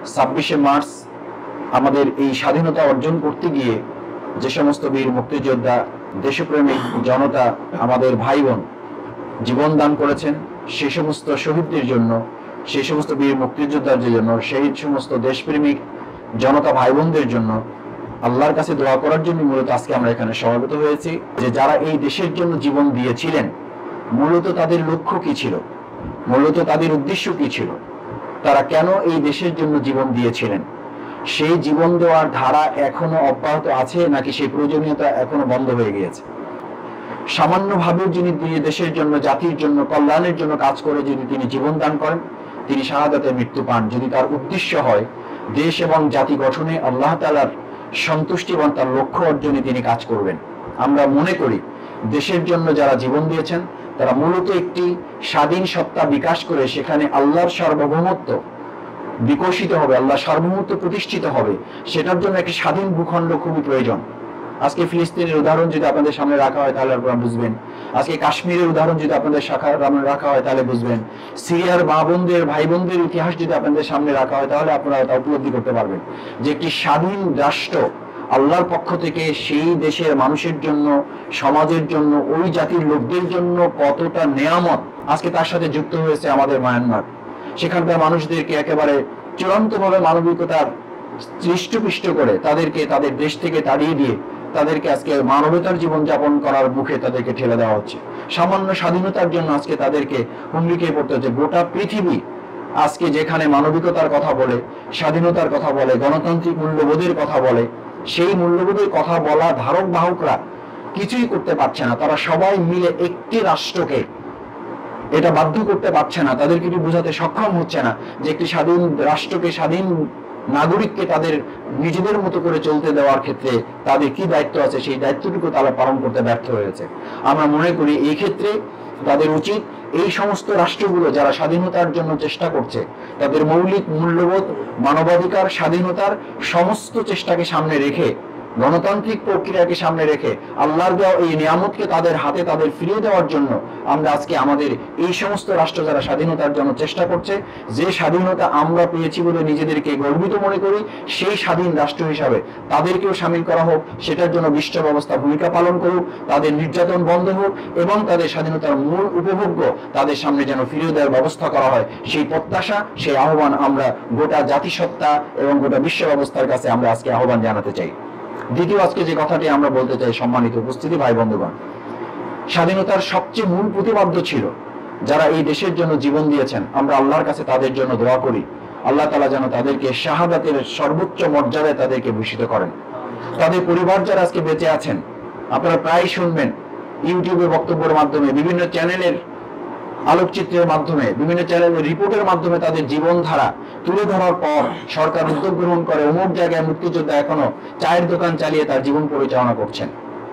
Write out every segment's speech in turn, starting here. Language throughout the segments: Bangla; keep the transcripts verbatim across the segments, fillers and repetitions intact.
ছাব্বিশে মার্চ আমাদের এই স্বাধীনতা অর্জন করতে গিয়ে যে সমস্ত বীর মুক্তিযোদ্ধা, দেশপ্রেমিক জনতা, আমাদের ভাই বোন জীবন দান করেছেন, সেই সমস্ত শহীদদের জন্য, সেই সমস্ত বীর মুক্তিযোদ্ধাদের জন্য, সেই সমস্ত দেশপ্রেমিক জনতা ভাই বোনদের জন্য আল্লাহর কাছে দোয়া করার জন্য মূলত আজকে আমরা এখানে সমবেত হয়েছি। যে যারা এই দেশের জন্য জীবন দিয়েছিলেন, মূলত তাদের লক্ষ্য কি ছিল, মূলত তাদের উদ্দেশ্য কি ছিল, তারা কেন এই দেশের জন্য জীবন দিয়েছিলেন, সেই জীবন দেওয়ার ধারা এখনো অব্যাহত আছে নাকি সেই প্রয়োজনীয়তা এখনো বন্ধ হয়ে গিয়েছে। সামান্যভাবেও যিনি দেশের জন্য, জাতির জন্য, কল্যাণের জন্য কাজ করে যদি তিনি জীবন দান করেন, তিনি শাহাদাতে মৃত্যু পান। যদি তার উদ্দেশ্য হয় দেশ এবং জাতি গঠনে আল্লাহ তাআলার সন্তুষ্টি এবং তার লক্ষ্য অর্জনে তিনি কাজ করবেন। আমরা মনে করি দেশের জন্য যারা জীবন দিয়েছেন তারা মূলত একটি স্বাধীন সত্তা বিকাশ করে সেখানে আল্লাহর সার্বভৌমত্ব বিকশিত হবে, আল্লাহ সার্বভৌমত্ব প্রতিষ্ঠিত হবে, সেটার জন্য একটি স্বাধীন ভূখণ্ড খুবই প্রয়োজন। আজকে ফিলিস্তিনের উদাহরণ যদি আপনাদের সামনে রাখা হয় তাহলে আপনারা বুঝবেন, আজকে কাশ্মীরের উদাহরণ যদি আপনাদের সামনে রাখা হয় তাহলে বুঝবেন, সিরিয়ার মা বোনদের, ভাই বোনদের ইতিহাস যদি আপনাদের সামনে রাখা হয় তাহলে আপনারা তা উপলব্ধি করতে পারবেন যে একটি স্বাধীন রাষ্ট্র আল্লাহর পক্ষ থেকে সেই দেশের মানুষের জন্য, সমাজের জন্য, ওই জাতির লোকদের জন্য কতটা নেয়ামত আজকে তার সাথে যুক্ত হয়েছে আমাদের মায়ানমার। সেখানকার মানুষদেরকে একেবারে চূড়ান্তভাবে মানবিকতার দৃষ্টপুষ্ট করে তাদেরকে তাদের দেশ থেকে তাড়িয়ে দিয়ে তাদেরকে আজকে মানবতার জীবন যাপন করার মুখে তাদেরকে ঠেলে দেওয়া হচ্ছে। সামান্য স্বাধীনতার জন্য আজকে তাদেরকে হুমকি খেয়ে পড়তে হচ্ছে। গোটা পৃথিবী আজকে যেখানে মানবিকতার কথা বলে, স্বাধীনতার কথা বলে, গণতান্ত্রিক মূল্যবোধের কথা বলে, সেই মূল্যবোধের কথা বলা ধারক বাহকরা কিছুই করতে পারছে না। তারা সবাই মিলে একটি রাষ্ট্রকে এটা বাধ্য করতে পারছে না, তাদেরকে বোঝাতে সক্ষম হচ্ছে না যে একটি স্বাধীন রাষ্ট্রকে, স্বাধীন নাগরিককে তাদের নিজেদের মতো করে চলতে দেওয়ার ক্ষেত্রে তাদের কি দায়িত্ব আছে, সেই দায়িত্বটুকু তারা পালন করতে ব্যর্থ হয়েছে। আমরা মনে করি এই ক্ষেত্রে তাদের উচিত এই সমস্ত রাষ্ট্রগুলো যারা স্বাধীনতার জন্য চেষ্টা করছে, তাদের মৌলিক মূল্যবোধ, মানবাধিকার, স্বাধীনতার সমস্ত চেষ্টাকে সামনে রেখে, গণতান্ত্রিক প্রক্রিয়াকে সামনে রেখে আল্লাহর দেওয়া এই নিয়ামতকে তাদের হাতে তাদের ফিরিয়ে দেওয়ার জন্য আমরা আজকে আমাদের এই সমস্ত রাষ্ট্র যারা স্বাধীনতার জন্য চেষ্টা করছে, যে স্বাধীনতা আমরা পেয়েছি বলে নিজেদেরকে গর্বিত মনে করি, সেই স্বাধীন রাষ্ট্র হিসাবে তাদেরকেও সামিল করা হোক, সেটার জন্য বিশ্ব ব্যবস্থা ভূমিকা পালন করুক, তাদের নির্যাতন বন্ধ হোক এবং তাদের স্বাধীনতার মূল উপভোগ্য তাদের সামনে যেন ফিরিয়ে দেওয়ার ব্যবস্থা করা হয়, সেই প্রত্যাশা, সেই আহ্বান আমরা গোটা জাতিসত্তা এবং গোটা বিশ্ব ব্যবস্থার কাছে আমরা আজকে আহ্বান জানাতে চাই। দ্বিতীয় আজকে যে কথাটি আমরা বলতে চাই, সম্মানিত উপস্থিতি ভাই বন্ধুগণ, স্বাধীনতার সবচেয়ে মূল প্রতিপাদ্য ছিল যারা এই দেশের জন্য জীবন দিয়েছেন, আমরা আল্লাহর কাছে তাদের জন্য দোয়া করি আল্লাহ তাআলা যেন তাদেরকে শাহাদাতের সর্বোচ্চ মর্যাদায় তাদেরকে ভূষিত করেন। তাদের পরিবার যারা আজকে বেঁচে আছেন, আপনারা প্রায় শুনবেন ইউটিউবে বক্তব্যের মাধ্যমে, বিভিন্ন চ্যানেলের আলোকচিত্রের মাধ্যমে, বিভিন্ন চ্যানেলের রিপোর্টের মাধ্যমে তাদের জীবনধারা তুলে ধরার পর সরকার উদ্যোগ গ্রহণ করে অমুক জায়গায় মুক্তিযোদ্ধা এখনো চায়ের দোকান চালিয়ে তার জীবন পরিচালনা করছেন,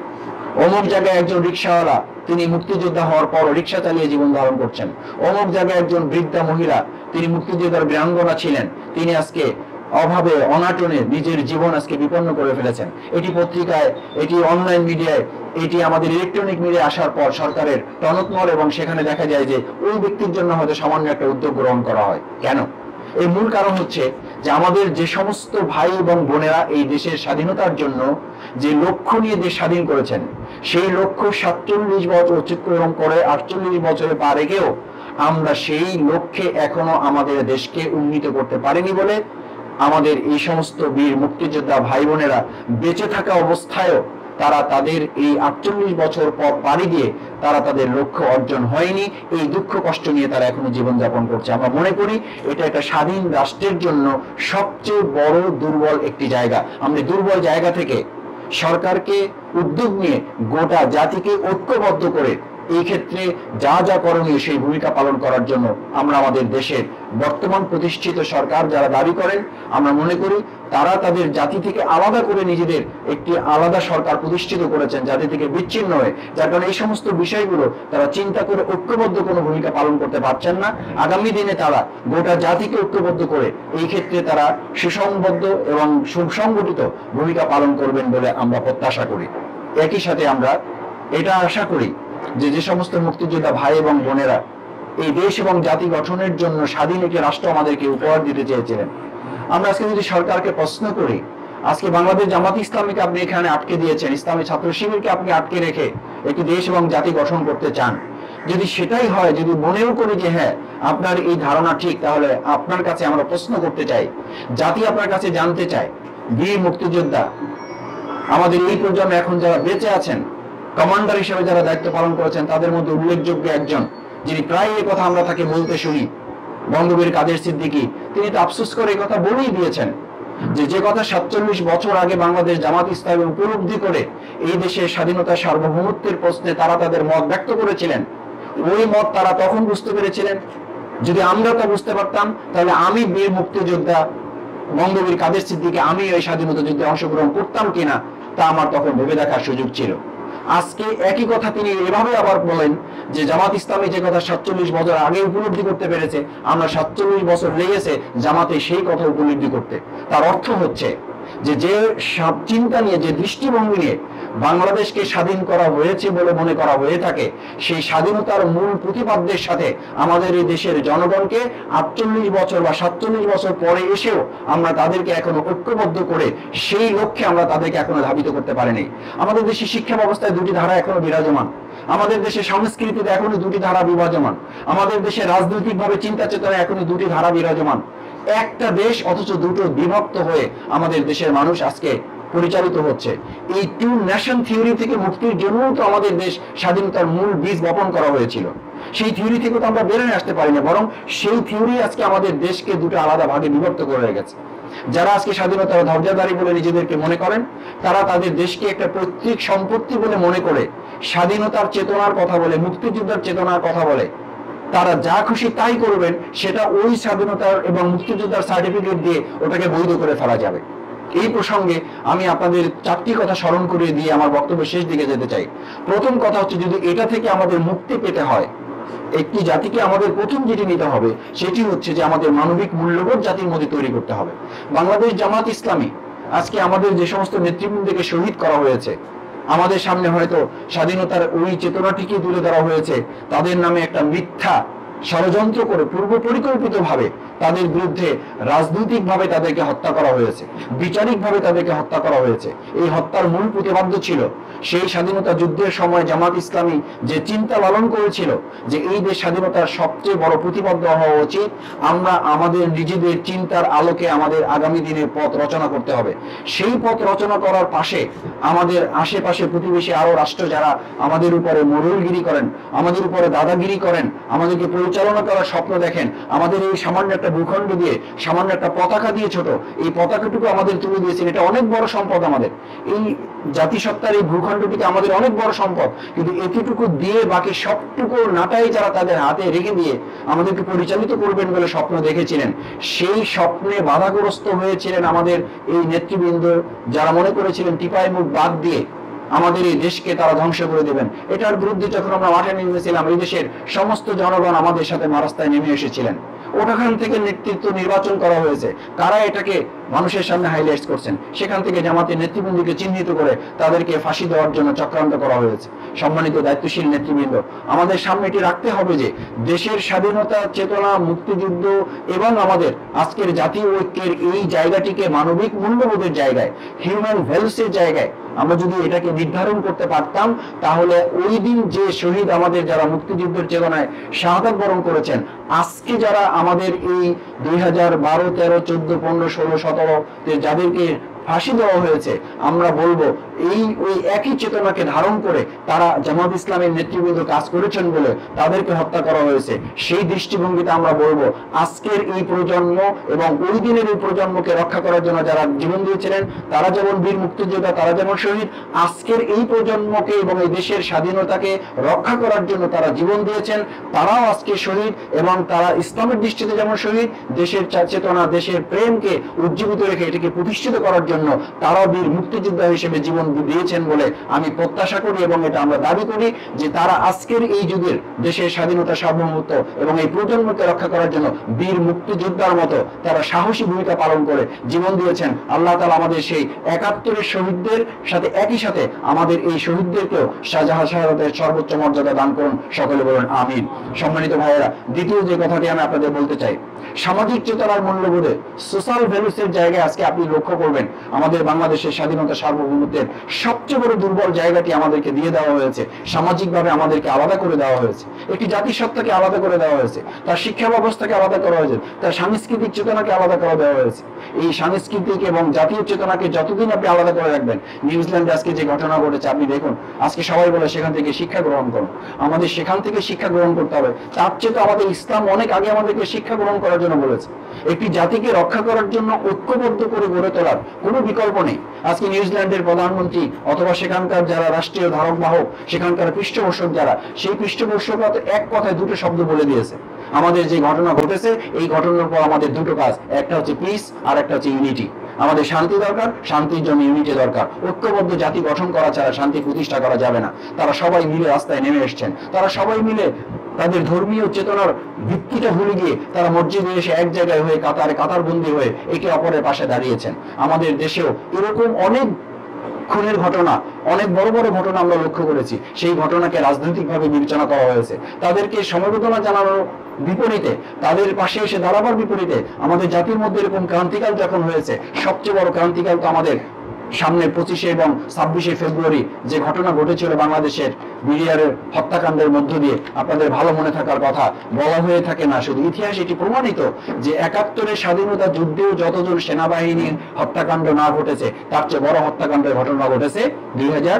অমুক জায়গায় একজন রিক্সাওয়ালা তিনি মুক্তিযোদ্ধা হওয়ার পর রিক্সা চালিয়ে জীবন ধারণ করছেন, অমুক জায়গায় একজন বৃদ্ধা মহিলা তিনি মুক্তিযোদ্ধার বীরাঙ্গনা ছিলেন, তিনি আজকে অভাবে অনাটনে নিজের জীবন আজকে বিপন্ন করে ফেলেছেন। এটি পত্রিকায়, এটি অনলাইন মিডিয়ায়, এটি আমাদের ইলেকট্রনিক মিডিয়া আসার পর সরকারের টনকনল, এবং সেখানে দেখা যায় যে ওই ব্যক্তির জন্য হয়তো সামান্য একটা উদ্যোগ গ্রহণ করা হয়। কেন? এই মূল কারণ হচ্ছে যে আমাদের যে সমস্ত ভাই এবং বোনেরা এই দেশের স্বাধীনতার জন্য যে লক্ষ্য নিয়ে দেশ স্বাধীন করেছেন, সেই লক্ষ্য সাতচল্লিশ বছর অতিক্রম করে আটচল্লিশ বছরে পা রেখেও আমরা সেই লক্ষ্যে এখনো আমাদের দেশকে উন্নীত করতে পারিনি বলে আমাদের এই সমস্ত বীর মুক্তিযোদ্ধা ভাই বোনেরা বেঁচে থাকা অবস্থায়ও তারা তাদের এই আটচল্লিশ বছর পর পাড়ি দিয়ে তারা তাদের লক্ষ্য অর্জন হয়নি, এই দুঃখ কষ্ট নিয়ে তারা এখনো জীবনযাপন করছে। আমরা মনে করি এটা একটা স্বাধীন রাষ্ট্রের জন্য সবচেয়ে বড় দুর্বল একটি জায়গা। আমরা দুর্বল জায়গা থেকে সরকারকে উদ্যোগ নিয়ে গোটা জাতিকে ঐক্যবদ্ধ করে এই ক্ষেত্রে যা যা করণীয় সেই ভূমিকা পালন করার জন্য আমরা আমাদের দেশের বর্তমান প্রতিষ্ঠিত সরকার যারা দাবি করেন, আমরা মনে করি তারা তাদের জাতি থেকে আলাদা করে নিজেদের একটি আলাদা সরকার প্রতিষ্ঠিত করেছেন, জাতি থেকে বিচ্ছিন্ন হয়ে, যার কারণে এই সমস্ত বিষয়গুলো তারা চিন্তা করে ঐক্যবদ্ধ কোনো ভূমিকা পালন করতে পারছেন না। আগামী দিনে তারা গোটা জাতিকে ঐক্যবদ্ধ করে এই ক্ষেত্রে তারা সুসংবদ্ধ এবং সুসংগঠিত ভূমিকা পালন করবেন বলে আমরা প্রত্যাশা করি। একই সাথে আমরা এটা আশা করি যে যে সমস্ত মুক্তিযোদ্ধা ভাই এবং বোনেরা এই দেশ এবং জাতি গঠনের জন্য স্বাধীন একটি রাষ্ট্র আমাদেরকে উপহার দিতে চেয়েছিলেন, আমরা আজকে যদি সরকারকে প্রশ্ন করি, আজকে বাংলাদেশ জামাত ইসলামীকে আপনি এখানে আটকে দিয়েছেন, ইসলামী ছাত্র শিবিরকে আপনি আটকে রেখে একটি দেশ এবং জাতি গঠন করতে চান, যদি সেটাই হয়, যদি মনেও করি যে হ্যাঁ আপনার এই ধারণা ঠিক, তাহলে আপনার কাছে আমরা প্রশ্ন করতে চাই, জাতি আপনার কাছে জানতে চায়, বীর মুক্তিযোদ্ধা আমাদের এই প্রজন্মে এখন যারা বেঁচে আছেন, কমান্ডার হিসেবে যারা দায়িত্ব পালন করেছেন, তাদের মধ্যে উল্লেখযোগ্য একজন যিনি প্রায় এই কথা আমরা তাকে বলতে শুনি, বঙ্গবীর কাদের সিদ্দিকী, তিনি তো আফসোস করে এই কথা বলেই দিয়েছেন যে যে কথা সাতচল্লিশ বছর আগে বাংলাদেশ জামাত ইসলামী উপলব্ধি করে এই দেশের স্বাধীনতা সার্বভৌমত্বের প্রশ্নে তারা তাদের মত ব্যক্ত করেছিলেন, ওই মত তারা তখন বুঝতে পেরেছিলেন। যদি আমরা তা বুঝতে পারতাম, তাহলে আমি বীর মুক্তিযোদ্ধা বঙ্গবীর কাদের সিদ্দিকী আমি এই স্বাধীনতা যুদ্ধে অংশগ্রহণ করতাম কিনা তা আমার তখন ভেবে দেখার সুযোগ ছিল। আজকে একই কথা তিনি এভাবে আবার বলেন যে জামাত ইসলামী যে কথা সাতচল্লিশ বছর আগে উপলব্ধি করতে পেরেছে, আমরা সাতচল্লিশ বছর লেগেছে জামাতে সেই কথা উপলব্ধি করতে। তার অর্থ হচ্ছে যে যে সব চিন্তা নিয়ে, যে দৃষ্টিভঙ্গি নিয়ে বাংলাদেশকে স্বাধীন করা হয়েছে বলে মনে করা হয়ে থাকে, সেই স্বাধীনতার মূল প্রতিপাদ্যের সাথে আমাদের এই দেশের জনগণকে আটচল্লিশ বছর বা সাতচল্লিশ বছর পরে এসেও আমরা তাদেরকে এখনো ঐক্যবদ্ধ করে সেই লক্ষ্যে আমরা তাদেরকে এখনো ধাবিত করতে পারিনি। আমাদের দেশের শিক্ষা ব্যবস্থায় দুটি ধারা এখনো বিরাজমান, আমাদের দেশের সংস্কৃতিতে এখনো দুটি ধারা বিরাজমান, আমাদের দেশে রাজনৈতিক ভাবে চিন্তা চেতনা এখনো দুটি ধারা বিরাজমান। একটা দেশ অথচ দুটো বিভক্ত হয়ে আমাদের দেশের মানুষ আজকে পরিচালিত হচ্ছে। এই টু নেশন থিওরি থেকে মুক্তির জন্য তো আমাদের দেশ স্বাধীনতার মূল বীজ বপন করা হয়েছিল। সেই থিওরি থেকে তো আমরা বেরোয় আসতে পারি না, বরং সেই থিওরি আজকে আমাদের দেশকে দুটো আলাদা ভাগে বিভক্ত করে গেছে। যারা আজকে স্বাধীনতার ধৈর্যধারী বলে নিজেদেরকে মনে করেন, তারা তাদের দেশকে একটা পৈতৃক সম্পত্তি বলে মনে করে স্বাধীনতার চেতনার কথা বলে, মুক্তিযুদ্ধের চেতনার কথা বলে, তারা যা খুশি তাই করবেন, সেটা ওই স্বাধীনতার এবং মুক্তিযোদ্ধার সার্টিফিকেট দিয়ে ওটাকে বৈধ করে ফেলা যাবে। এই প্রসঙ্গে আমি আপনাদের চারটি কথা স্মরণ করিয়ে দিয়ে আমার বক্তব্য শেষ দিকে যেতে চাই। প্রথম কথা হচ্ছে, যদি এটা থেকে আমাদের মুক্তি পেতে হয়, একটি জাতিকে আমাদের প্রথম যেটি নিতে হবে সেটি হচ্ছে যে আমাদের মানবিক মূল্যবোধ জাতির মধ্যে তৈরি করতে হবে। বাংলাদেশ জামাত ইসলামী আজকে আমাদের যে সমস্ত নেতৃবৃন্দকে শহীদ করা হয়েছে, আমাদের সামনে হয়তো স্বাধীনতার ওই চেতনাটিকে তুলে ধরা হয়েছে, তাদের নামে একটা মিথ্যা ষড়যন্ত্র করে পূর্ব পরিকল্পিত ভাবে তাদের বিরুদ্ধে রাজনৈতিক ভাবে তাদেরকে হত্যা করা হয়েছে, বিচারিক ভাবে তাদেরকে হত্যা করা হয়েছে। এই হত্যার মূল প্রতিপাদ্য ছিল সেই স্বাধীনতা যুদ্ধের সময় জামাত ইসলামী যে চিন্তা লালন করেছিল যে এই দেশ স্বাধীনতার সবচেয়ে বড় প্রতিপাদ্য হওয়া উচিত, আমরা আমাদের নিজেদের চিন্তার আলোকে আমাদের আগামী দিনের পথ রচনা করতে হবে। সেই পথ রচনা করার পাশে আমাদের আশেপাশে প্রতিবেশী আরো রাষ্ট্র যারা আমাদের উপরে মোড়লগিরি করেন, আমাদের উপরে দাদাগিরি করেন, আমাদেরকে পরিচালনা করার স্বপ্ন দেখেন, আমাদের এই সামান্য একটা ভূখণ্ড দিয়ে, সামান্য একটা পতাকা দিয়ে, ছোট এই পতাকাটুকু আমাদের তুলে দিয়েছেন, এটা অনেক বড় সম্পদ আমাদের। এই জাতিসত্তার এই ভূখণ্ডটিকে আমাদের অনেক বড় সম্পদ, কিন্তু এতটুকু দিয়ে বাকি সবটুকু নাটাই যারা তাদের হাতে রেখে দিয়ে আমাদেরকে পরিচালিত করবেন বলে স্বপ্ন দেখেছিলেন, সেই স্বপ্নে বাধাগ্রস্ত হয়েছিলেন আমাদের এই নেতৃবৃন্দ, যারা মনে করেছিলেন টিপাই মুখ বাদ দিয়ে আমাদের এই দেশকে তারা ধ্বংস করে দেবেন। এটার বিরুদ্ধে যখন আমরা মাঠে নেমেছিলাম, এই দেশের সমস্ত জনগণ আমাদের সাথে রাস্তায় নেমে এসেছিলেন। ওখান থেকে নেতৃত্ব নির্বাচন করা হয়েছে, কারা এটাকে মানুষের সামনে হাইলাইট করছেন, সেখান থেকে জামাতের নেতৃবৃন্দকে চিহ্নিত করে তাদেরকে ফাঁসি দেওয়ার জন্য চক্রান্ত করা হয়েছে। সম্মানিত দায়িত্বশীল নেতৃবৃন্দ, আমাদের সামনে এটি রাখতে হবে যে দেশের স্বাধীনতা চেতনা, মুক্তিযুদ্ধ এবং আমাদের আজকের জাতীয় ঐক্যের এই জায়গাটিকে মানবিক মূল্যবোধের জায়গায়, হিউম্যান ভ্যালুসের জায়গায় আমরা যদি এটাকে নির্ধারণ করতে পারতাম, তাহলে ওই দিন যে শহীদ আমাদের যারা মুক্তিযুদ্ধের চেতনায় শাহাদাত বরণ করেছেন, আজকে যারা আমাদের এই দুই হাজার বারো তেরো চোদ্দ পনেরো ষোলো সতেরো যাদেরকে ফাঁসি দেওয়া হয়েছে, আমরা বলবো এই ওই একই চেতনাকে ধারণ করে তারা জামাত ইসলামের নেতৃবৃন্দ কাজ করেছেন বলে তাদেরকে হত্যা করা হয়েছে। সেই দৃষ্টিভঙ্গিতে আমরা বলবো আজকের এই প্রজন্ম এবং ওই দিনের এই প্রজন্মকে রক্ষা করার জন্য যারা জীবন দিয়েছিলেন, তারা যেমন বীর মুক্তিযোদ্ধা, তারা যেমন শহীদ, আজকের এই প্রজন্মকে এবং এই দেশের স্বাধীনতাকে রক্ষা করার জন্য তারা জীবন দিয়েছেন, তারাও আজকে শহীদ। এবং তারা ইসলামের দৃষ্টিতে যেমন শহীদ, দেশের চেতনা, দেশের প্রেমকে উজ্জীবিত রেখে এটাকে প্রতিষ্ঠিত করার জন্য তারা বীর মুক্তিযোদ্ধা হিসেবে জীবন দিয়েছেন বলে আমি প্রত্যাশা করি, এবং এটা আমরা দাবি করি যে তারা আজকের এই যুগের দেশের স্বাধীনতা, সার্বভৌমত্ব এবং এই প্রজন্মকে রক্ষা করার জন্য বীর মুক্তিযোদ্ধার মতো তারা সাহসী ভূমিকা পালন করে জীবন দিয়েছেন। আল্লাহ তাআলা আমাদের সেই একাত্তরের শহীদদের সাথে একই সাথে আমাদের এই শহীদদেরকেও শাহজাহান শাহাদাতের সর্বোচ্চ মর্যাদা দান করুন, সকলে বলুন আমিন। সম্মানিত ভাইয়েরা, দ্বিতীয় যে কথাটি আমি আপনাদের বলতে চাই, সামাজিক চেতনার মূল্যবোধে সোশ্যাল ভ্যালুসের জায়গায় আজকে আপনি লক্ষ্য করবেন আমাদের বাংলাদেশের স্বাধীনতা, সার্বভৌমত্বের সবচেয়ে বড় দুর্বল জায়গাটি আমাদেরকে দিয়ে দেওয়া হয়েছে। সামাজিকভাবে আমাদেরকে আলাদা করে দেওয়া হয়েছে, একটি জাতিসত্তাকে আলাদা করে দেওয়া হয়েছে, তার শিক্ষা ব্যবস্থাকে আলাদা করা হয়েছে, তার সাংস্কৃতিক চেতনাকে আলাদা করে দেওয়া হয়েছে। এই সাংস্কৃতিক এবং জাতীয় চেতনাকে যতদিন আপনি আলাদা করে রাখবেন, নিউজিল্যান্ডে আজকে যে ঘটনা ঘটেছে আপনি দেখুন, আজকে সবাই বলে সেখান থেকে শিক্ষা গ্রহণ করুন। আমাদের সেখান থেকে শিক্ষা গ্রহণ করতে হবে, তার চেয়ে তো আমাদের ইসলাম অনেক আগে আমাদেরকে শিক্ষা গ্রহণ করার জন্য বলেছে। একটি জাতিকে রক্ষা করার জন্য ঐক্যবদ্ধ করে গড়ে তোলার কোনো বিকল্প নেই। আজকে নিউজিল্যান্ডের প্রধানমন্ত্রী অথবা সেখানকার যারা রাষ্ট্রীয় ধারক বাহক, সেখানকার পৃষ্ঠপোষক যারা, সেই পৃষ্ঠপোষকরা তো এক কথায় দুটো শব্দ বলে দিয়েছে, আমাদের যে ঘটনা ঘটেছে এই ঘটনার পর আমাদের দুটো কাজ, একটা হচ্ছে পিস আর একটা হচ্ছে ইউনিটি। আমাদের শান্তি দরকার, শান্তির জন্য ইউনিটি দরকার। ঐক্যবদ্ধ জাতি গঠন করা ছাড়া শান্তি প্রতিষ্ঠা করা যাবে না। তারা সবাই মিলে রাস্তায় নেমে এসছেন, তারা সবাই মিলে তাদের ধর্মীয় চেতনার ভিত্তিটা ভুলে গিয়ে তারা মসজিদে এসে এক জায়গায় হয়ে কাতারে কাতার বন্দী হয়ে একে অপরের পাশে দাঁড়িয়েছেন। আমাদের দেশেও এরকম অনেক খুনের ঘটনা, অনেক বড় বড় ঘটনা আমরা লক্ষ্য করেছি। সেই ঘটনাকে রাজনৈতিকভাবে বিবেচনা করা হয়েছে, তাদেরকে সমবেদনা জানানোর বিপরীতে, তাদের পাশে এসে দাঁড়াবার বিপরীতে আমাদের জাতির মধ্যে এরকম ক্রান্তিকাল যখন হয়েছে, সবচেয়ে বড় ক্রান্তিকাল তো আমাদের সামনে পঁচিশে এবং ছাব্বিশে ফেব্রুয়ারি যে ঘটনা ঘটেছিল বাংলাদেশের বিডিআরের হত্যাকাণ্ডের মধ্য দিয়ে। আপনাদের ভালো মনে থাকার কথা, বলা হয়ে থাকে না, শুধু ইতিহাস এটি প্রমাণিত যে একাত্তরের স্বাধীনতা যুদ্ধেও যতজন সেনাবাহিনীর হত্যাকাণ্ড না ঘটেছে, তার চেয়ে বড় হত্যাকাণ্ডের ঘটনা ঘটেছে দুই হাজার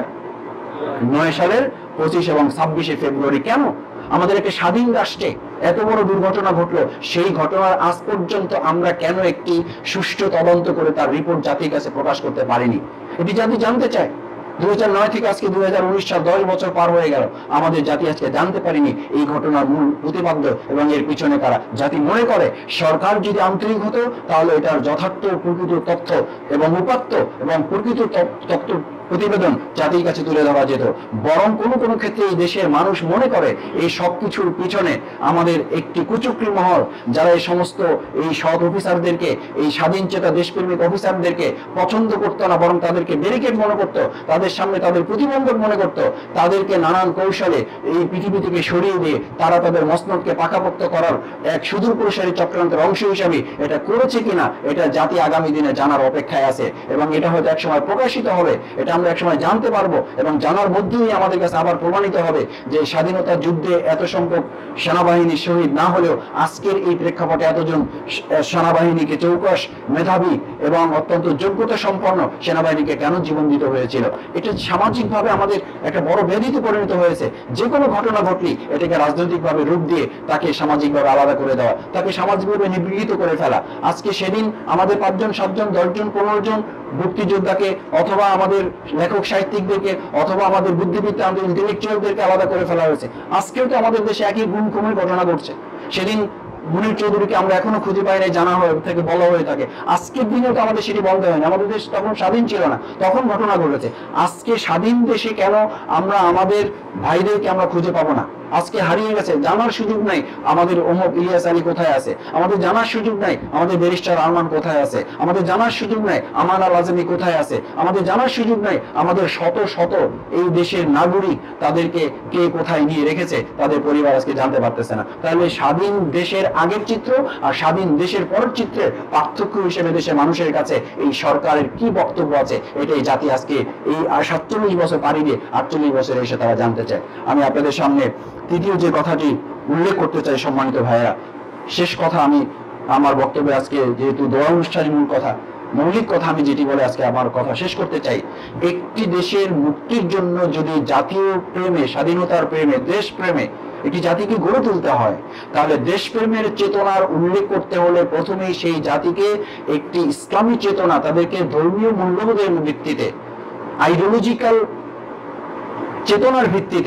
নয় সালের পঁচিশ এবং ছাব্বিশে ফেব্রুয়ারি। কেন আমাদের একটা স্বাধীন রাষ্ট্রে এত বড় দুর্ঘটনা ঘটলো, সেই ঘটনার আজ পর্যন্ত আমরা কেন একটি সুষ্ঠু তদন্ত করে তার রিপোর্ট জাতির কাছে প্রকাশ করতে পারিনি? এটি জাতি জানতে চায়। দুই হাজার নয় থেকে আজকে দুই হাজার উনিশ সাল, দশ বছর পার হয়ে গেল, আমাদের জাতি আজকে জানতে পারিনি এই ঘটনার মূল প্রতিপাদ্য এবং এর পিছনে কারা। জাতি মনে করে সরকার যদি আন্তরিক হতো তাহলে এটার যথার্থ প্রকৃত তথ্য এবং উপাত্ত এবং প্রকৃত তথ্য প্রতিবেদন জাতির কাছে তুলে ধরা যেত। বরং কোনো কোনো ক্ষেত্রে এই দেশের মানুষ মনে করে এই সব কিছুর পিছনে আমাদের একটি কুচক্রী মহল, যারা এই সমস্ত এই সৎ অফিসারদেরকে, এই স্বাধীন চেতা দেশপ্রেমিক অফিসারদেরকে পছন্দ করতো না, বরং তাদেরকে ব্যারিকেড মনে করতো, তাদের সামনে তাদের প্রতিবন্ধক মনে করতো, তাদেরকে নানান কৌশলে এই পৃথিবী থেকে সরিয়ে দিয়ে তারা তাদের মসনদকে পাকাপোক্ত করার এক সুদূর প্রসারী চক্রান্তের অংশ হিসাবে এটা করেছে কিনা, এটা জাতি আগামী দিনে জানার অপেক্ষায় আছে। এবং এটা হয়তো একসময় প্রকাশিত হবে, এটা আমরা একসময় জানতে পারবো, এবং জানার মধ্যেই আমাদের কাছে আবার প্রমাণিত হবে যে স্বাধীনতা যুদ্ধে এত সংখ্যক সেনাবাহিনী শহীদ না হলেও আজকের এই প্রেক্ষাপটে এতজন সেনাবাহিনীকে, চৌকস মেধাবী এবং অত্যন্ত যোগ্যতা সম্পন্ন সেনাবাহিনীকে কেন জীবন দিতে হয়েছিল। এটা সামাজিকভাবে আমাদের একটা বড় ব্যাধিতে পরিণত হয়েছে। যে কোনো ঘটনা ঘটলেই এটাকে রাজনৈতিকভাবে রূপ দিয়ে তাকে সামাজিকভাবে আলাদা করে দেওয়া, তাকে সামাজিকভাবে নিবৃহিত করে ফেলা। আজকে সেদিন আমাদের পাঁচজন, সাতজন, দশজন, পনেরো জন মুক্তিযোদ্ধাকে অথবা আমাদের লেখক সাহিত্যিকদেরকে অথবা আমাদের বুদ্ধিবিদ্যা, আমাদের ইন্টেলেকচুয়ালদেরকে আলাদা করে ফেলা হয়েছে। আজকেও তো আমাদের দেশে একই গুম খুনের ঘটনা ঘটছে। সেদিন মুনির চৌধুরীকে আমরা এখনো খুঁজে পাই নাই, জানা হয়ে থেকে বলা হয়ে থাকে। আজকের দিনেও তো আমাদের সেটি বন্ধ হয়নি। আমাদের দেশ তখন স্বাধীন ছিল না, তখন ঘটনা ঘটেছে। আজকে স্বাধীন দেশে কেন আমরা আমাদের ভাইদেরকে আমরা খুঁজে পাবো না? আজকে হারিয়ে গেছে, জানার সুযোগ নাই আমাদের অমুক ইলিয়াস আলী কোথায় আছে, আমাদের জানার সুযোগ নাই আমাদের ব্যারিস্টার আরমান কোথায় আছে, আমাদের জানার সুযোগ নাই আমান আল আজমি কোথায় আছে, আমাদের জানার সুযোগ নাই আমাদের শত শত এই দেশের নাগরিক, তাদেরকে কে কোথায় নিয়ে রেখেছে, তাদের পরিবার আজকে জানতে পারতেছে না। তাহলে স্বাধীন দেশের আগের চিত্র আর স্বাধীন দেশের পরের চিত্রের পার্থক্য হিসেবে দেশের মানুষের কাছে এই সরকারের কি বক্তব্য আছে, এটাই জাতি আজকে এই সাতচল্লিশ বছর পাড়ি দিয়ে আটচল্লিশ বছরে এসে তারা জানতে চায়। আমি আপনাদের সামনে তৃতীয় যে কথাটি উল্লেখ করতে চাই, সম্মানিত ভাইয়েরা, শেষ কথা, আমি আমার বক্তব্যে আজকে যেহেতু দোয়া অনুষ্ঠানের মূল কথা, মৌলিক কথা আমি যেটি বলে আজকে আমার কথা শেষ করতে চাই। একটি দেশের মুক্তির জন্য যদি জাতীয় প্রেমে, স্বাধীনতার প্রেমে, দেশ প্রেমে একটি জাতিকে গড়ে তুলতে হয়, তাহলে দেশপ্রেমের চেতনার উল্লেখ করতে হলে প্রথমেই সেই জাতিকে একটি ইসলামী চেতনা, তাদেরকে ধর্মীয় মূল্যবোধের ভিত্তিতে, আইডিওলজিক্যাল চেতনার ভিত্তিতে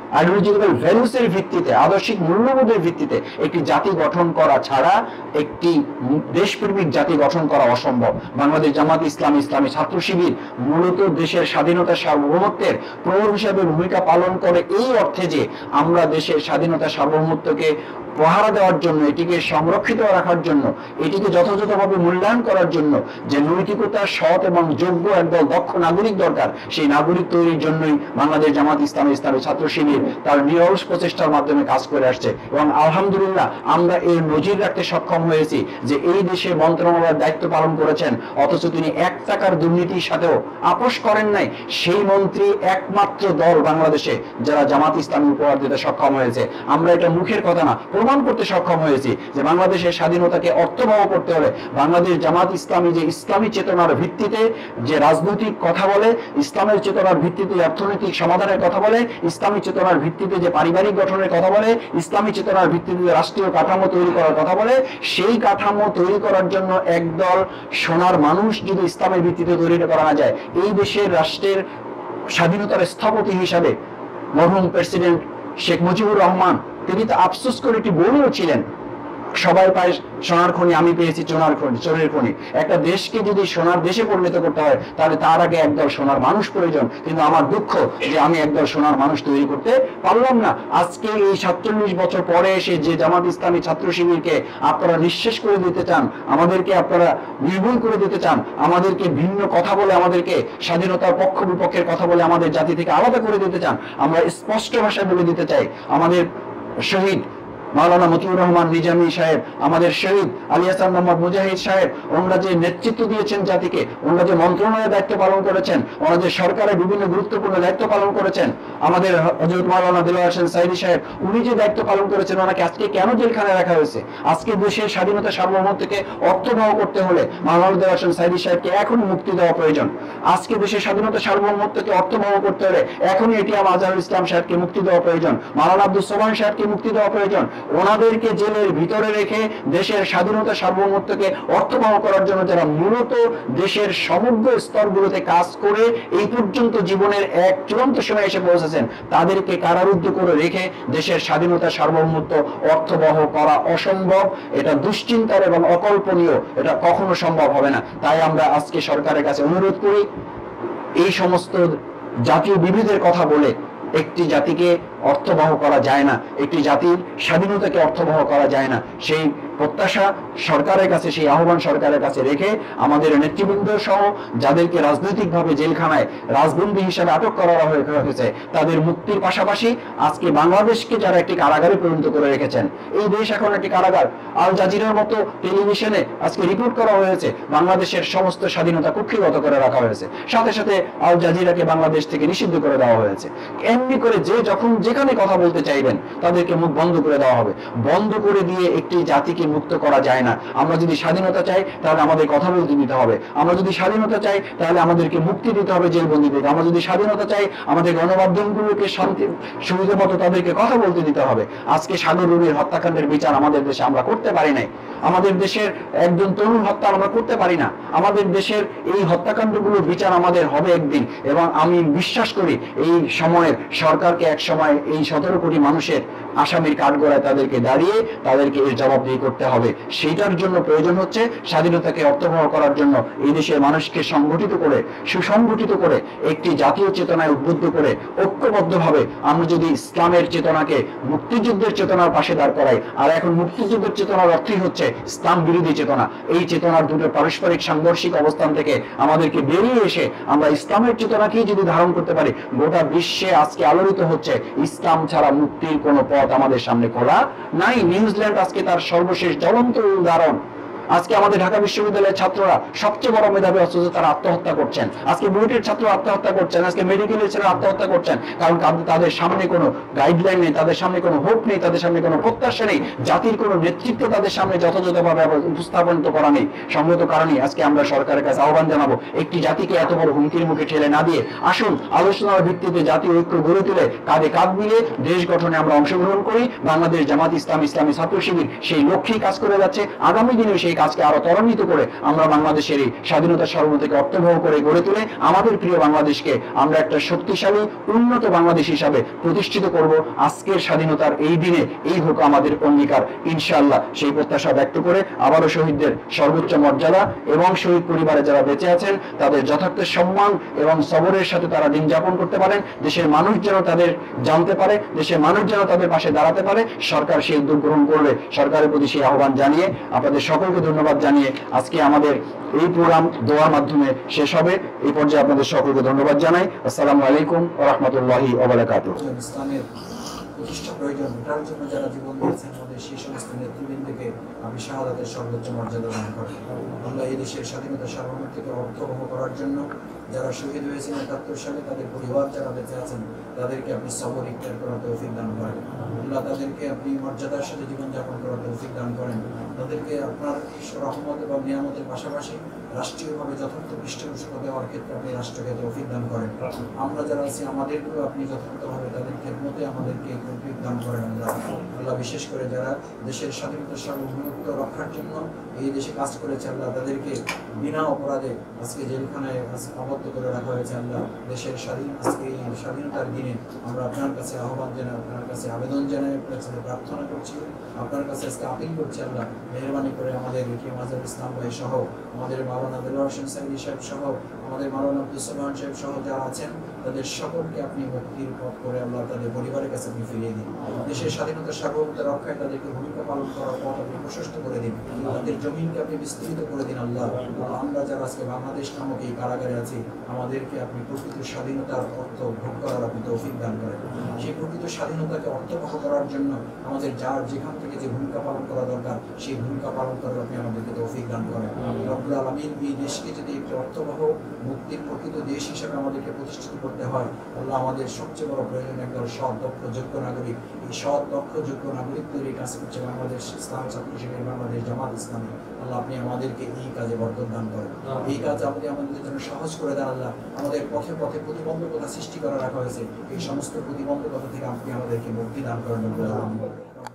আইডিওলজিক্যাল ভ্যালুসের ভিত্তিতে, আদর্শিক মূল্যবোধের ভিত্তিতে একটি জাতি গঠন করা ছাড়া একটি দেশপ্রেমিক জাতি গঠন করা অসম্ভব। বাংলাদেশ জামাত ইসলামী, ইসলামী ছাত্র শিবির মূলত দেশের স্বাধীনতা সার্বভৌমত্বের প্রহর হিসাবে ভূমিকা পালন করে এই অর্থে যে আমরা দেশের স্বাধীনতা সার্বভৌমত্বকে পাহারা দেওয়ার জন্য, এটিকে সংরক্ষিত রাখার জন্য, এটিকে যথাযথভাবে মূল্যায়ন করার জন্য যে নৈতিকতা, সৎ এবং যোগ্য একদল দক্ষ নাগরিক দরকার, সেই নাগরিক তৈরির জন্যই বাংলাদেশ জামাত ইসলামী, ইসলামী ছাত্র শিবির তার নিরলস প্রচেষ্টার মাধ্যমে কাজ করে আসছে। এবং আলহামদুলিল্লাহ আমরা এর নজির রাখতে সক্ষম হয়েছি যে এই দেশে মন্ত্রণালয়ের দায়িত্ব পালন করেছেন, অথচ তিনি এক টাকার দুর্নীতির সাথেও আপোষ করেন নাই। সেই মন্ত্রী একমাত্র দল বাংলাদেশে যারা জামাত ইসলামী উপহার দিতে সক্ষম হয়েছে। আমরা এটা মুখের কথা না, প্রমাণ করতে সক্ষম হয়েছি যে বাংলাদেশের স্বাধীনতাকে অর্থবহ করতে হলে বাংলাদেশ জামাত ইসলামী যে ইসলামী চেতনার ভিত্তিতে যে রাজনৈতিক কথা বলে, ইসলামের চেতনার ভিত্তিতে অর্থনৈতিক সমাধানের কথা বলে, ইসলামী চেতনার ভিত্তিতে যে পারিবারিক গঠনের কথা বলে, ইসলামী চেতনার ভিত্তিতে যে রাষ্ট্রীয় কাঠামো তৈরি করার কথা বলে, সেই কাঠামো তৈরি করার জন্য একদল সোনার মানুষ যদি ইসলামের ভিত্তিতে তৈরি করা না যায়, এই দেশের রাষ্ট্রের স্বাধীনতার স্থপতি হিসাবে মরহুম প্রেসিডেন্ট শেখ মুজিবুর রহমান তিনি তো আফসোস করে এটি বলেওছিলেন, সবাই পায় সোনার খনি, আমি পেয়েছি সোনার খনি, চোরের খনি। একটা দেশকে যদি সোনার দেশে পরিণত করতে হয় তাহলে তার আগে একদল সোনার মানুষ প্রয়োজন। কিন্তু আমার দুঃখ যে আমি একদল সোনার মানুষ তৈরি করতে পারলাম না। আজকে এই সাতচল্লিশ বছর পরে এসে যে জামাত ইসলামী ছাত্র শিবিরকে আপনারা নিঃশেষ করে দিতে চান, আমাদেরকে আপনারা নির্মূল করে দিতে চান, আমাদেরকে ভিন্ন কথা বলে, আমাদেরকে স্বাধীনতার পক্ষ বিপক্ষের কথা বলে আমাদের জাতি থেকে আলাদা করে দিতে চান, আমরা স্পষ্ট ভাষায় বলে দিতে চাই আমাদের শহীদ মাওলানা মতিউর রহমান নিজামী সাহেব, আমাদের শহীদ আলী হাসান মোহাম্মদ মুজাহিদ সাহেব, ওনারা যে নেতৃত্ব দিয়েছেন জাতিকে, ওনারা যে মন্ত্রণালয়ের দায়িত্ব পালন করেছেন, ওনারা যে সরকারের বিভিন্ন গুরুত্বপূর্ণ দায়িত্ব পালন করেছেন, আমাদের হযরত মাওলানা দিলওয়ার হোসেন সাইদি সাহেব উনি যে দায়িত্ব পালন করেছেন, ওনাকে আজকে কেন জেলখানায় রাখা হয়েছে? আজকে দেশের স্বাধীনতা সার্বভৌমত্বকে অর্থবহ করতে হলে মাওলানা দিলওয়ার হোসেন সাইদি সাহেবকে এখন মুক্তি দেওয়া প্রয়োজন। আজকে দেশের স্বাধীনতা সার্বভৌমত্বকে অর্থবহ করতে হলে এখনই এটিএম আজহারুল ইসলাম সাহেবকে মুক্তি দেওয়া প্রয়োজন, মাওলানা আব্দুস সোবহান সাহেবকে মুক্তি দেওয়া প্রয়োজন। ওনাদেরকে জেলের ভিতরে রেখে দেশের স্বাধীনতা সার্বভৌমত্বকে অর্থবহ করার জন্য যারা মূলত দেশের সমগ্র স্তরগুলোতে কাজ করে এই পর্যন্ত জীবনের এক চূড়ান্ত সময় এসে পৌঁছেছেন, তাদেরকে কারারুদ্ধ করে রেখে দেশের স্বাধীনতা সার্বভৌমত্ব অর্থবহ করা অসম্ভব। এটা দুশ্চিন্তার এবং অকল্পনীয়, এটা কখনো সম্ভব হবে না। তাই আমরা আজকে সরকারের কাছে অনুরোধ করি, এই সমস্ত জাতীয় বিভেদের কথা বলে একটি জাতিকে অর্থবহ করা যায় না, একটি জাতির স্বাধীনতাকে অর্থবহ করা যায় না। সেই প্রত্যাশা সরকারের কাছে, সেই আহ্বান সরকারের কাছে রেখে আমাদের নেতৃবৃন্দ সহ যাদেরকে রাজনৈতিকভাবে জেলখানায় রাজবন্দী হিসেবে আটক করা হয়েছে তাদের মুক্তির পাশাপাশি আজকে বাংলাদেশকে যারা একটি কারাগারে পরিণত করে রেখেছেন, এই দেশ এখন একটি কারাগার। আল জাজিরার মতো টেলিভিশনে আজকে রিপোর্ট করা হয়েছে বাংলাদেশের সমস্ত স্বাধীনতা কুক্ষিগত করে রাখা হয়েছে, সাথে সাথে আল জাজিরাকে বাংলাদেশ থেকে নিষিদ্ধ করে দেওয়া হয়েছে। এমনি করে যে যখন যেখানে কথা বলতে চাইবেন তাদেরকে মুখ বন্ধ করে দেওয়া হবে। বন্ধ করে দিয়ে একটি জাতিকে মুক্ত করা যায় না। আমরা যদি স্বাধীনতা চাই তাহলে আমাদের কথা বলতে দিতে হবে, আমরা যদি স্বাধীনতা চাই তাহলে আমাদেরকে মুক্তি দিতে হবে জেলবন্দি থেকে, আমরা যদি স্বাধীনতা চাই আমাদের গণমাধ্যমগুলোকে শান্তি সুবিধা মতো তাদেরকে কথা বলতে দিতে হবে। আজকে সাগর রুনির হত্যাকাণ্ডের বিচার আমাদের দেশে আমরা করতে পারি নাই, আমাদের দেশের একজন তরুণ হত্যা আমরা করতে পারি না, আমাদের দেশের এই হত্যাকাণ্ডগুলোর বিচার আমাদের হবে একদিন। এবং আমি বিশ্বাস করি এই সময়ের সরকারকে এক সময় এই সতেরো কোটি মানুষের আসামির কাঠগড়ায় তাদেরকে দাঁড়িয়ে তাদেরকে এর জবাবদিহি করতে হবে। সেইটার জন্য প্রয়োজন হচ্ছে স্বাধীনতাকে অর্থবহ করার জন্য এই দেশের মানুষকে সংগঠিত করে, সুসংগঠিত করে, একটি জাতীয় চেতনায় উদ্বুদ্ধ করে ঐক্যবদ্ধভাবে আমরা যদি ইসলামের চেতনাকে মুক্তিযুদ্ধের চেতনার পাশে দাঁড় করাই। আর এখন মুক্তিযুদ্ধের চেতনার অর্থই হচ্ছে ইসলাম বিরোধী চেতনা। এই চেতনার দুটো পারস্পরিক সাংঘর্ষিক অবস্থান থেকে আমাদেরকে বেরিয়ে এসে আমরা ইসলামের চেতনাকেই যদি ধারণ করতে পারি, গোটা বিশ্বে আজকে আলোড়িত হচ্ছে ইসলাম ছাড়া মুক্তির কোনো পথ আমাদের সামনে খোলা নাই। নিউজিল্যান্ড আজকে তার সর্বশেষ জ্বলন্ত উদাহরণ। আজকে আমাদের ঢাকা বিশ্ববিদ্যালয়ের ছাত্ররা সবচেয়ে বড় মেধাবী, অথচ তারা আত্মহত্যা করছেন। আজকে বুয়েটের ছাত্র আত্মহত্যা করছেন, আজকে মেডিকেলের ছেলে আত্মহত্যা করছেন, কারণ তাদের সামনে কোনো গাইডলাইন নেই, তাদের সামনে কোনো হোপ নেই, তাদের সামনে কোনো প্রত্যাশা নেই, জাতির কোনো নেতৃত্ব তাদের সামনে যথাযথভাবে উপস্থাপন করা নেই। সঙ্গত কারণে আজকে আমরা সরকারের কাছে আহ্বান জানাবো, একটি জাতিকে এত বড় হুমকির মুখে ঠেলে না দিয়ে আসুন আলোচনার ভিত্তিতে জাতীয় ঐক্য গড়ে তুলে কাঁধে কাঁধ মিলে দেশ গঠনে আমরা অংশগ্রহণ করি। বাংলাদেশ জামাত ইসলাম, ইসলামী ছাত্র শিবির সেই লক্ষ্যেই কাজ করে যাচ্ছে, আগামী দিনেও সেই কাজকে আরো ত্বরান্বিত করে আমরা বাংলাদেশের এই স্বাধীনতার সার্বভৌমত্বকে অর্থবহ করে গড়ে তুলে আমাদের প্রিয় বাংলাদেশকে আমরা একটা শক্তিশালী উন্নত বাংলাদেশ হিসাবে প্রতিষ্ঠিত করব। আজকের স্বাধীনতার এই দিনে এই হোক আমাদের অঙ্গীকার ইনশাআল্লাহ। সেই প্রত্যাশা ব্যক্ত করে আবারও শহীদদের সর্বোচ্চ মর্যাদা এবং শহীদ পরিবারে যারা বেঁচে আছেন তাদের যথার্থ সম্মান এবং সবরের সাথে তারা দিন যাপন করতে পারেন, দেশের মানুষ যেন তাদের জানতে পারে, দেশের মানুষ যেন তাদের পাশে দাঁড়াতে পারে, সরকার সেই উদ্যোগ গ্রহণ করবে। সরকারের প্রতি সেই আহ্বান জানিয়ে আপনাদের সকলকে ধন্যবাদ জানিয়ে আজকে আমাদের এই প্রোগ্রাম দোয়ার মাধ্যমে শেষ হবে। এই পর্যায়ে আপনাদের সকলকে ধন্যবাদ জানাই। আসসালামু আলাইকুম ওয়া রাহমাতুল্লাহি ওয়া বারাকাতুহু। ইসলামের প্রতিষ্ঠা প্রয়োজন, এটার জন্য যারা জীবন দিয়েছেন আমাদের সেই সমস্ত নেতৃবৃন্দকে আমি শাহাদাতের সর্বোচ্চ মর্যাদা দান করি। আমরা এই দেশের স্বাধীনতা সার্বভৌমত্বকে অর্থবহ করার জন্য যারা শহীদ হয়েছেন একাত্তর সালে, তাদের পরিবার যারা বেঁচে আছেন তাদেরকে আপনি সবর ইখতিয়ার করার তৌফিক দান করেন। আল্লাহ তাদেরকে আপনি মর্যাদার সাথে জীবনযাপন করার তৌফিক দান করেন। তাদেরকে আপনার রহমত এবং নিয়ামতের পাশাপাশি রাষ্ট্রীয়ভাবে যথার্থ পৃষ্ঠপোষকতা দেওয়ার ক্ষেত্রে আপনি রাষ্ট্রকে তৌফিক দান করেন। আমরা যারা আছি আমাদেরকেও আপনি যথার্থভাবে তাদের খেদমতে আমাদেরকে তৌফিক দান করেন। আল্লাহ আল্লাহ বিশেষ করে যারা দেশের স্বাধীনতা সার্বভৌমত্ব রক্ষার জন্য এই দেশে কাজ করেছে আল্লাহ তাদেরকে বিনা অপরাধে আজকে জেলখানায় আবদ্ধ করে রাখা হয়েছে। আল্লাহ দেশের স্বাধীন আজকে এই স্বাধীনতার দিনে আমরা আপনার কাছে আহ্বান জানাই, আপনার কাছে আবেদন জানাই, আপনার কাছে প্রার্থনা করছি, আপনার কাছে আজকে আপিল করছি আল্লাহ মেহরবানি করে আমাদের মাজহারুল ইসলাম ভাই সহ আমাদের মাওলানা দেলোয়ার হোসেন সাইদি সাহেব সহ আমাদের মাওলানা আব্দুস সামাদ সাহেব সহ যারা আছেন তাদের সকলকে আপনি মুক্তির পথ করে আল্লাহ তাদের পরিবারের কাছে আপনি ফিরিয়ে দিন। দেশের স্বাধীনতা সার্বভৌমত্ব রক্ষায় তাদেরকে ভূমিকা পালন করার পথ আপনি প্রশস্ত করে দিন, তাদের জমিনকে আপনি বিস্তৃত করে দিন। আল্লাহ আমরা যারা আজকে বাংলাদেশ নামক এই কারাগারে আছি আমাদেরকে আপনি প্রকৃত স্বাধীনতার অর্থ ভোগ করার আপনি তৌফিক দান করেন। সেই প্রকৃত স্বাধীনতাকে অর্থবহ করার জন্য আমাদের যার যেখান থেকে যে ভূমিকা পালন করা দরকার সেই ভূমিকা পালন করার আপনি আমাদেরকে তৌফিক দান করেন। রব্বুল আলামিন এই দেশকে যদি একটি অর্থবহ মুক্তির প্রকৃত দেশ হিসেবে আমাদেরকে প্রতিষ্ঠিত করতে হয় আল্লাহ আমাদের সবচেয়ে বড় প্রয়োজন একদল সৎ দক্ষ যোগ্য নাগরিক। এই সৎ দক্ষ যোগ্য নাগরিক তৈরি কাজ করছে বাংলাদেশ ইসলাম ছাত্র শিবির বাংলাদেশ জামাত ইসলামী। আল্লাহ আপনি আমাদেরকে এই কাজে বরকত দান করেন, এই কাজ আপনি আমাদের জন্য সহজ করে দেন। আল্লাহ আমাদের পথে পথে প্রতিবন্ধকতা সৃষ্টি করা রাখা হয়েছে, এই সমস্ত প্রতিবন্ধকতা থেকে আপনি আমাদেরকে মুক্তি দান করেন।